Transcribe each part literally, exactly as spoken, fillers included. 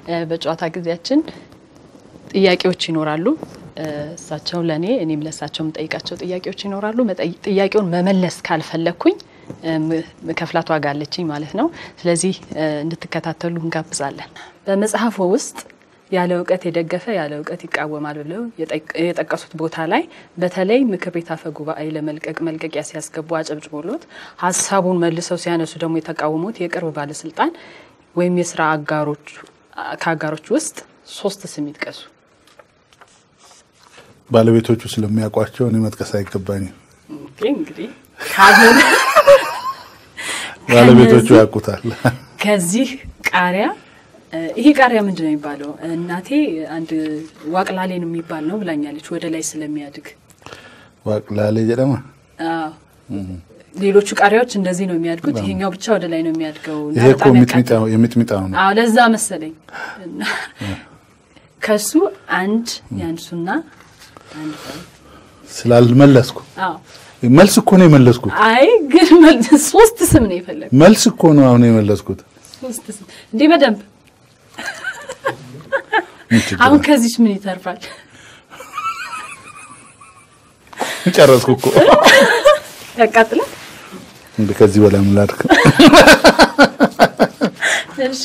በጨዋታ ጊዜያችን ጥያቄዎች ይኖራሉ እሳቸው ለኔ እኔም ለሳቸው መጠይቃቸው ጥያቄዎች ይኖራሉ ጥያቄውን መመለስ ካልፈለኩኝ መከፍላት ዋጋ አለችኝ ማለት ነው ስለዚህ እንድትከታተሉ እንጋብዛለን በመጽሐፉ ውስጥ ያለ ዕውቀት የደገፈ ያለ ዕውቀት ይቃወማል ብለው የጠቀሱት ቦታ ላይ በተለይ ምክር ቤት አፈ ጉባኤ ለመልቀቅ መልቀቂያ ሲያስገቡ አጨብጭቦሎት ሐሳቡን መልሰው ሲያነሱ ደግሞ የተቃወሙት የቅርብ ባለስልጣን ወይም የሥራ አጋሮች ካጋሮች ውስጥ ሶስት ስም ይጥቀሱ ባለቤቶቹ ስለሚያቋቸው እኔ መጥቀስ አይገባኝም እንግዲህ ካሁን ባለቤቶቹ ያቁታል ከዚህ ቃሪያ ይሄ ቃሪያ ምንድነው የሚባለው እናቴ አንድ ዋቅላሌን የሚባል ነው ብላኛለች ወደ ላይ ስለሚያድግ ዋቅላሌ ጀደማ አዎ ሌሎቹ ቃሪያዎች እንደዚህ ነው የሚያድጉት ይሄኛው ብቻ ወደ ላይ ነው የሚያድገው ይሄ እኮ ሚጥሚጣው የሚጥሚጣው ነው አዎ ለዛ መሰለኝ ከሱ አንድ ያንሱና አንድ ስላልመለስኩ አዎ መልስ እኮ ነው የመለስኩት አይ ግን መልስ ሶስት ስም ነው የፈለኩት መልስ እኮ ነው አሁን የመለስኩት ሶስት ስም እንዴ በደንብ አሁን ከዚህ ምን ይተርፋል ጨረስኩ እኮ ያቃጥለ እንደ ከዚህ በላይ ምን ላድርግ እሺ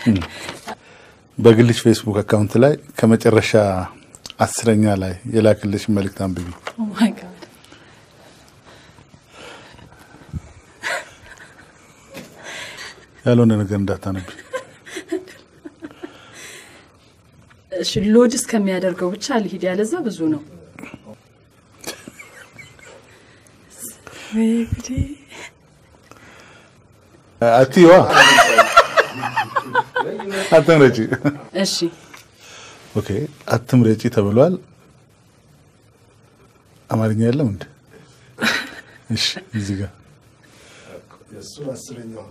በግልሽ ፌስቡክ አካውንት ላይ ከመጨረሻ አስረኛ ላይ የላክልሽ መልእክት አንብቢ ኦ ማይ ጋድ ያልሆነ ነገር እንዳታነቢ እሺ ሎድ እስከሚያደርገው ብቻ ልሂድ ያለዛ ብዙ ነው ወይኔ አቲዋ አትምረጪ እሺ ኦኬ አትምረጪ ተብሏል አማርኛ የለም እንዴ እሺ እዚህ ጋር የሱን አስረኛው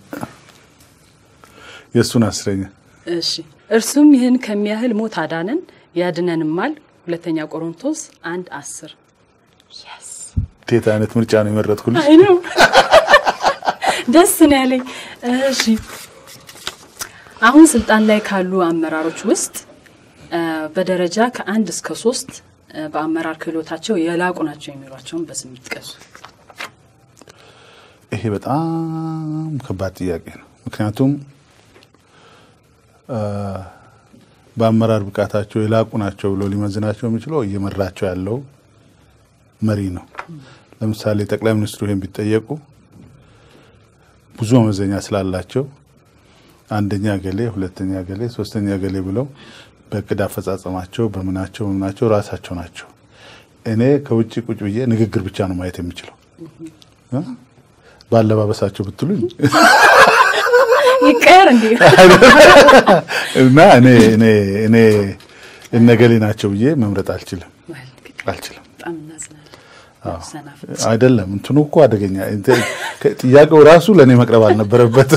የሱን አስረኛ እሺ እርሱም ይህን ከሚያህል ሞት አዳነን ያድነንማል ሁለተኛ ቆሮንቶስ አንድ አስር yes ቴታ አይነት ምርጫ ነው የመረጥኩልሽ አይ ነው ደስ ነው ያለኝ እሺ አሁን ስልጣን ላይ ካሉ አመራሮች ውስጥ በደረጃ ከአንድ እስከ ሶስት በአመራር ክህሎታቸው የላቁ ናቸው የሚሏቸውን በስም ይጥቀሱ ይሄ በጣም ከባድ ጥያቄ ነው ምክንያቱም በአመራር ብቃታቸው የላቁ ናቸው ብሎ ሊመዝናቸው የሚችለው እየመራቸው ያለው መሪ ነው ለምሳሌ ጠቅላይ ሚኒስትሩ ይሄን ቢጠየቁ ብዙ መመዘኛ ስላላቸው አንደኛ ገሌ ሁለተኛ ገሌ ሶስተኛ ገሌ ብለው በቅድ አፈጻጸማቸው በመናቸው በመናቸው ራሳቸው ናቸው እኔ ከውጪ ቁጭ ብዬ ንግግር ብቻ ነው ማየት የሚችለው ባለባበሳቸው ብትሉኝ ይቀር እንዴ እና እኔ እኔ እኔ እነገሌ ናቸው ብዬ መምረጥ አልችልም አልችልም በጣም እናዝናለን አይደለም እንትኑ እኮ አደገኛ ጥያቄው ራሱ ለኔ መቅረብ አልነበረበት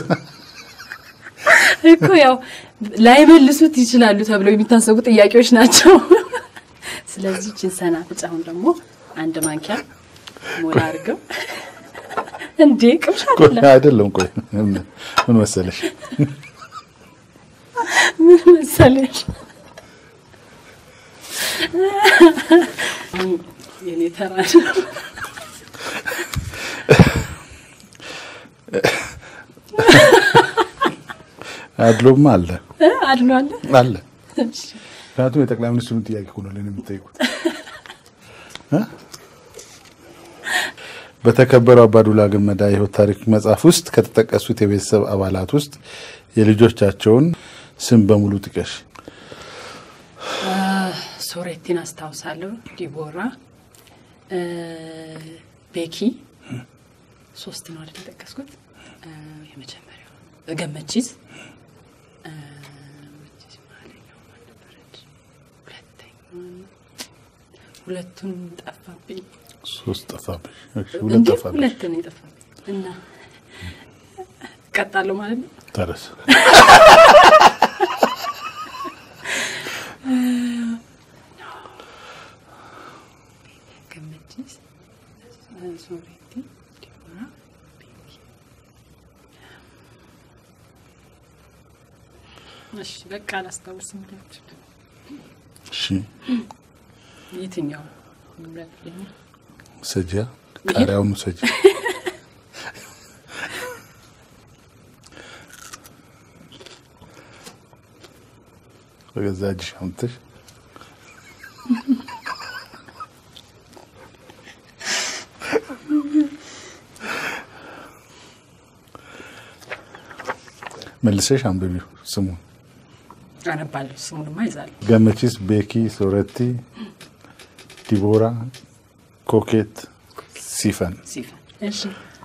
እኮ ያው ላይመልሱት ይችላሉ ተብሎ የሚታሰቡ ጥያቄዎች ናቸው ስለዚህ ጂንሰና ፍጫውን ደግሞ አንድ ማንኪያ ሞላ አድርገው እንዴ ቅምሻለ አይደለም ቆይ ምን መሰለሽ ምን መሰለሽ የኔ ተራ አድሎም አለ አድሎ አለ አለ ታቱ የጠቅላይ ሚኒስትሩን ጥያቄ ሆኖ ለኔ የምትጠይቁት በተከበረው አባዱላ ገመዳ የህይወት ታሪክ መጽሐፍ ውስጥ ከተጠቀሱት የቤተሰብ አባላት ውስጥ የልጆቻቸውን ስም በሙሉ ጥቀሽ ሶሬቲን አስታውሳለሁ ዲቦራ ቤኪ ሶስት ነው አይደል ተጠቀስኩት የመጀመሪያው ገመቺዝ ሁለቱን ጠፋብኝ ሶስት ጠፋብኝ ሁለት ጠፋብኝ ሁለት ነው የጠፋብኝ እና ቀጣለው ማለት ነው ታረስ ገመቺዝ ሶሬቲ ዲቦራ ቤኪ እሺ በቃ አላስታውስም ማለት እሺ የትኛው ምረጥልኝ ሰጃ ቃሪያው ነው ሰጃ ወገዛጅ አንተሽ መልሰሽ አንብቢው ስሙን አነባለሁ ስሙንማ ይዛል ገመቺስ ቤኪ ሶረቲ ዲቦራ ኮኬት ሲፈን ሲፈን እሺ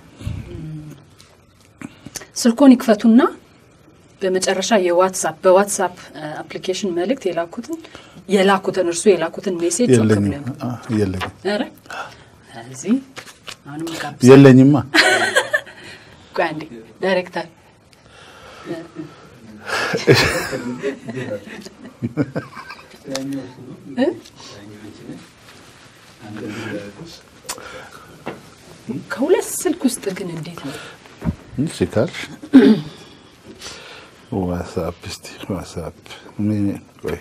ስልኮን ይክፈቱና በመጨረሻ የዋትስአፕ በዋትስአፕ አፕሊኬሽን መልእክት የላኩትን የላኩትን እርሱ የላኩትን ሜሴጅ የለኝም የለኝም አረ እዚህ አሁንም ጋብስ የለኝማ ጓንዲ ዳይሬክተር ከሁለት ስልክ ውስጥ ግን እንዴት ነው እሺ ካልሽ ዋትስአፕ እስቲ ዋትስአፕ ምን ቆይ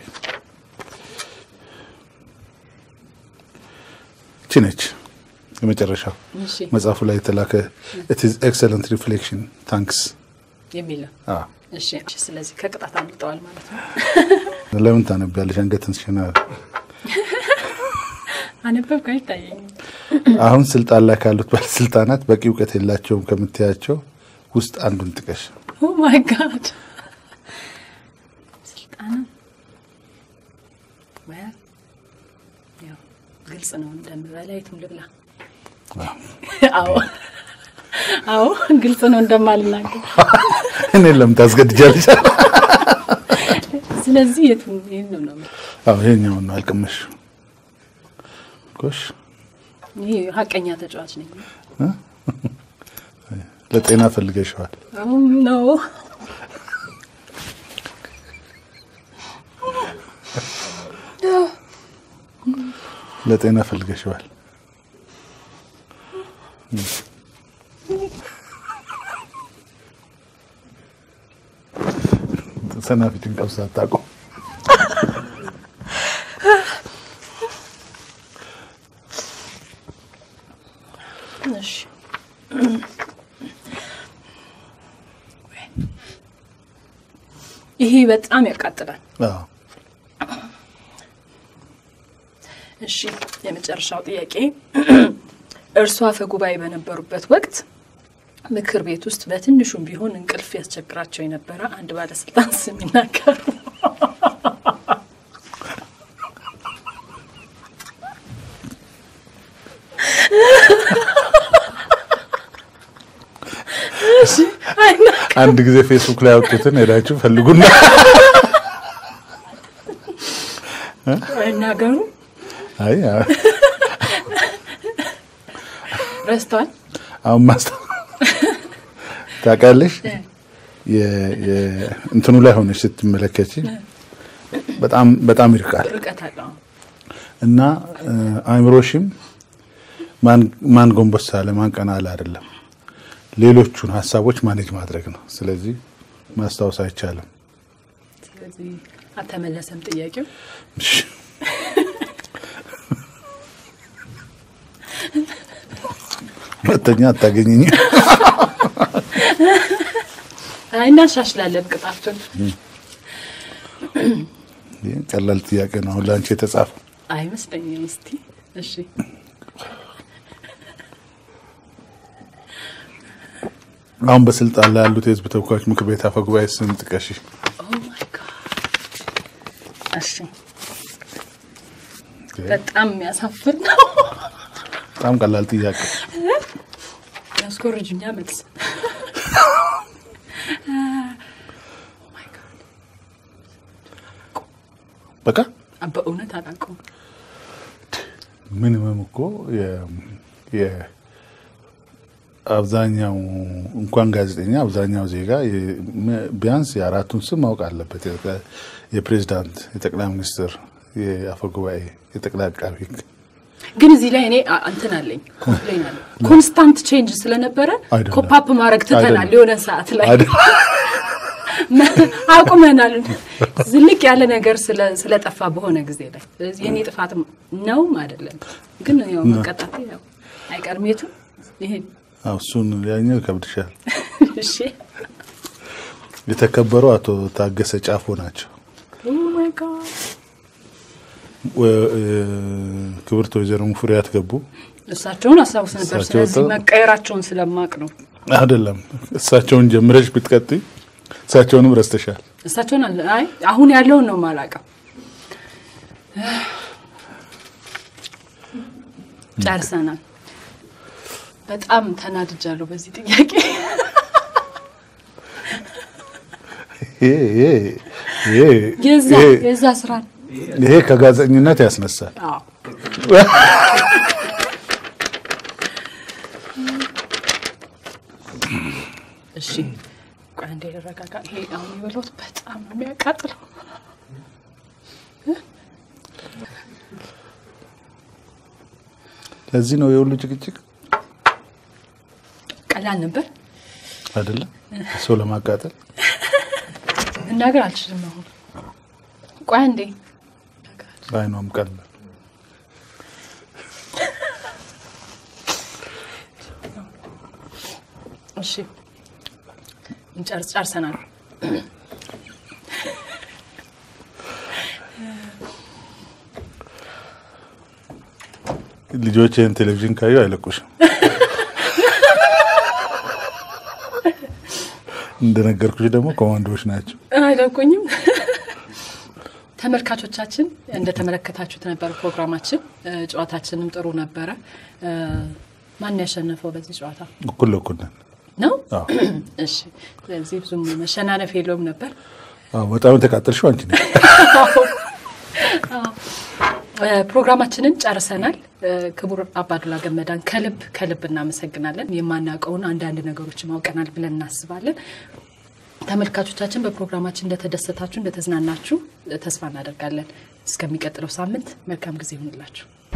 ቺነች የመጨረሻው መጽሐፉ ላይ ተላከ it is excellent reflection thanks የሚል አ እሺ ስለዚህ ከቅጣት አምልጠዋል ማለት ነው ለምን ታነብያለሽ አንገትን ሽና አነበብኩ አይታየኝ አሁን ስልጣን ላይ ካሉት ባለስልጣናት በቂ ዕውቀት የላቸውም ከምትያቸው ውስጥ አንዱን ጥቀሽ ኦ ማይ ጋድ ስልጣን ወይ ያው ግልጽ ነው እንደምበላይቱም ልብላ አዎ አዎ ግልጽ ነው እንደማልናገር እኔ ለምን ታስገድጃለሽ ስለዚህ የቱን ይሄን ነው አዎ ይሄኛው ነው አልቀመሽ ኮሽ ይሄ ሀቀኛ ተጫዋች ነኝ ለጤና ፈልገሽዋል አዎ ነው ለጤና ፈልገሽዋል ሰናፊትን ቀውሳ ታቆ እሺ ይሄ በጣም ያቃጥላል አዎ እሺ የመጨረሻው ጥያቄ እርሷ ፈጉባኤ በነበሩበት ወቅት ምክር ቤት ውስጥ በትንሹም ቢሆን እንቅልፍ ያስቸግራቸው የነበረ አንድ ባለስልጣን ስም ይናገሩ አንድ ጊዜ ፌስቡክ ላይ አውጥተን ሄዳችሁ ፈልጉና አይናገሩ አይ ረስቷል አሁን ማስታ ታውቃለሽ የ የ እንትኑ ላይ ሆነሽ ስትመለከቺ በጣም በጣም ይርቃል ርቀት አለው እና አይምሮሽም ማን ማን ጎንበስ አለ ማን ቀና አለ አይደለም ሌሎቹን ሐሳቦች ማኔጅ ማድረግ ነው ስለዚህ ማስታወስ አይቻልም ስለዚህ አተመለሰም ጥያቄው ወጥኛ አታገኘኝ አይና ሻሽላለም ቅጣቱን ቀላል ጥያቄ ነው ላንቺ የተጻፈው አይመስለኝም እስቲ እሺ አሁን በስልጣን ላይ ያሉት የህዝብ ተወካዮች ምክር ቤት አፈ ጉባኤ ስም ጥቀሽ ኦ ማይ ጋድ እሺ በጣም የሚያሳፍር ነው በጣም ቀላል ጥያቄ ያስኮርጅኛ መልስ ማይ ጋድ በቃ በእውነት አላውቀውም ምንም እኮ የ የ አብዛኛው እንኳን ጋዜጠኛ አብዛኛው ዜጋ ቢያንስ የአራቱን ስም ማወቅ አለበት የፕሬዝዳንት የጠቅላይ ሚኒስትር የአፈ ጉባኤ የጠቅላይ አቃቤ ሕግ ግን እዚህ ላይ እኔ እንትን አለኝ ኮምፕሌን አለ ኮንስታንት ቼንጅ ስለነበረ ኮፓፕ ማድረግ ተተናል የሆነ ሰዓት ላይ አቁመናል ዝልቅ ያለ ነገር ስለ ስለጠፋ በሆነ ጊዜ ላይ ስለዚህ የኔ ጥፋት ነው አይደለም ግን ያው መቀጣት ያው አይቀርምየቱ ይሄ አውሱን ያኛው ከብድሻል እሺ የተከበሩ አቶ ታገሰ ጫፎ ናቸው ኦ ማይ ጋድ ክብርት ወይዘሮ ሙፈሪያት ገቡ እሳቸውን አሳውስ ነበር ስለዚህ መቀየራቸውን ስለማቅ ነው አይደለም እሳቸውን ጀምረሽ ብትቀጥይ እሳቸውንም ረስተሻል እሳቸውን አይ አሁን ያለው ነው ማላቀው ጨርሰናል በጣም ተናድጃለሁ በዚህ ጥያቄ ይሄ ይሄ የዛ የዛ ስራ ይሄ ከጋዜጠኝነት ያስነሳል አዎ እሺ ቋንዴ ረጋጋ ይሄ አሁን ይበሉት በጣም ነው የሚያቃጥለው ለዚህ ነው የሁሉ ጭቅጭቅ ቀላል ነበር አይደለም ሰው ለማቃጠል እናገር አልችልም አሁን ቋንዴ ባይኖም ቀላል እሺ እንጨርስ ጨርሰናል ልጆችን ቴሌቪዥን ካዩ አይለቁሽም እንደነገርኩሽ ደግሞ ኮማንዶዎች ናቸው አይለቁኝም ተመልካቾቻችን እንደተመለከታችሁት ነበር ፕሮግራማችን ጨዋታችንም ጥሩ ነበር ማን ያሸነፈው በዚህ ጨዋታ እኩል እኩል ነው እሺ ስለዚህ ብዙም መሸናነፍ የለውም ነበር አዎ በጣም ተቃጠልሽው አንቺ ነሽ አዎ ፕሮግራማችንን ጨርሰናል ክቡር አባዱላ ገመዳን ከልብ ከልብ እናመሰግናለን የማናቀውን አንድ አንድ ነገሮች ማውቀናል ብለን እናስባለን ተመልካቾቻችን በፕሮግራማችን እንደተደሰታችሁ እንደተዝናናችሁ ተስፋ እናደርጋለን እስከሚቀጥለው ሳምንት መልካም ጊዜ ይሁንላችሁ